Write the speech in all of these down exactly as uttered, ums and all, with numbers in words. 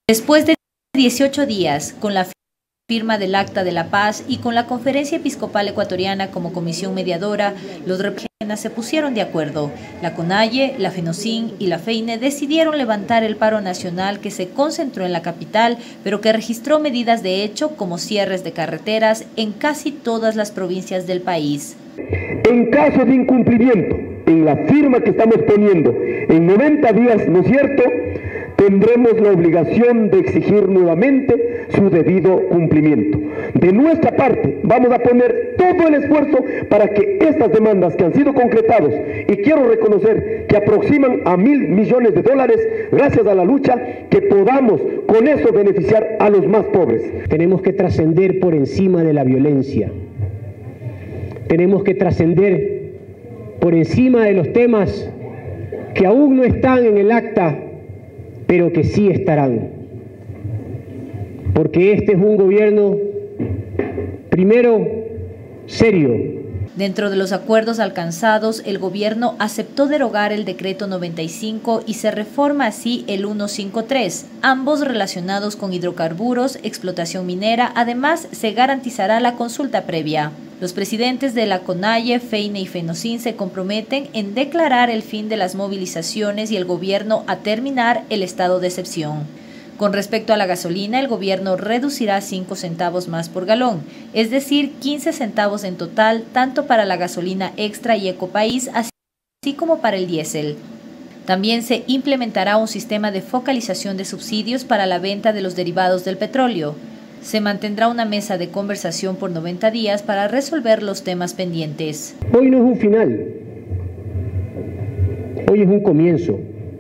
Después de dieciocho días, con la firma del Acta de la Paz y con la Conferencia Episcopal Ecuatoriana como comisión mediadora, los representantes se pusieron de acuerdo. La CONAIE, la FENOCIN y la FEINE decidieron levantar el paro nacional que se concentró en la capital, pero que registró medidas de hecho como cierres de carreteras en casi todas las provincias del país. En caso de incumplimiento, en la firma que estamos poniendo, en noventa días, ¿no es cierto?, tendremos la obligación de exigir nuevamente su debido cumplimiento. De nuestra parte, vamos a poner todo el esfuerzo para que estas demandas que han sido concretados, y quiero reconocer que aproximan a mil millones de dólares, gracias a la lucha, que podamos con eso beneficiar a los más pobres. Tenemos que trascender por encima de la violencia. Tenemos que trascender por encima de los temas que aún no están en el acta, pero que sí estarán. Porque este es un gobierno, primero, serio. Dentro de los acuerdos alcanzados, el gobierno aceptó derogar el decreto noventa y cinco y se reforma así el ciento cincuenta y tres, ambos relacionados con hidrocarburos, explotación minera. Además, se garantizará la consulta previa. Los presidentes de la CONAIE, FEINE y FENOCIN se comprometen en declarar el fin de las movilizaciones y el gobierno a terminar el estado de excepción. Con respecto a la gasolina, el gobierno reducirá cinco centavos más por galón, es decir, quince centavos en total, tanto para la gasolina extra y Ecopaís, así como para el diésel. También se implementará un sistema de focalización de subsidios para la venta de los derivados del petróleo. Se mantendrá una mesa de conversación por noventa días para resolver los temas pendientes. Hoy no es un final, hoy es un comienzo.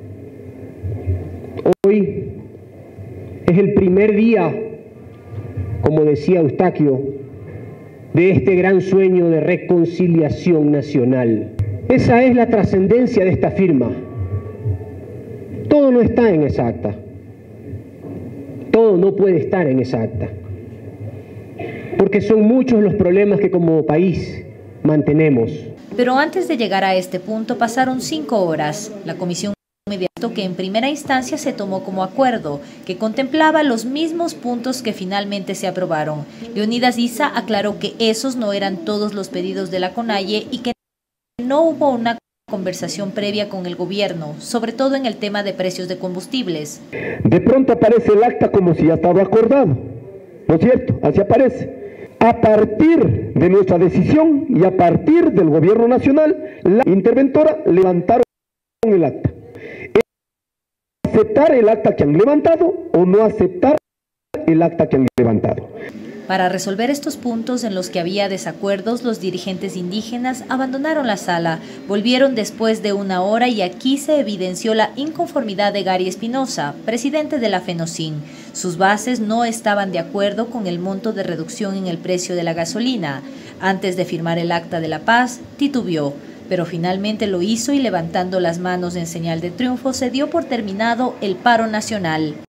Hoy es el primer día, como decía Eustaquio, de este gran sueño de reconciliación nacional. Esa es la trascendencia de esta firma. Todo no está en esa acta. Todo no puede estar en esa acta. Porque son muchos los problemas que como país mantenemos. Pero antes de llegar a este punto pasaron cinco horas. La comisión mediató que en primera instancia se tomó como acuerdo, que contemplaba los mismos puntos que finalmente se aprobaron. Leonidas Issa aclaró que esos no eran todos los pedidos de la CONAIE y que no hubo una conversación previa con el gobierno, sobre todo en el tema de precios de combustibles. De pronto aparece el acta como si ya estaba acordado, ¿no es cierto? Así aparece. A partir de nuestra decisión y a partir del gobierno nacional, la interventora levantaron el acta. Aceptar el acta que han levantado o no aceptar el acta que han levantado. Para resolver estos puntos en los que había desacuerdos, los dirigentes indígenas abandonaron la sala, volvieron después de una hora y aquí se evidenció la inconformidad de Gary Espinosa, presidente de la FENOCIN. Sus bases no estaban de acuerdo con el monto de reducción en el precio de la gasolina. Antes de firmar el Acta de la Paz, titubeó, pero finalmente lo hizo y levantando las manos en señal de triunfo se dio por terminado el paro nacional.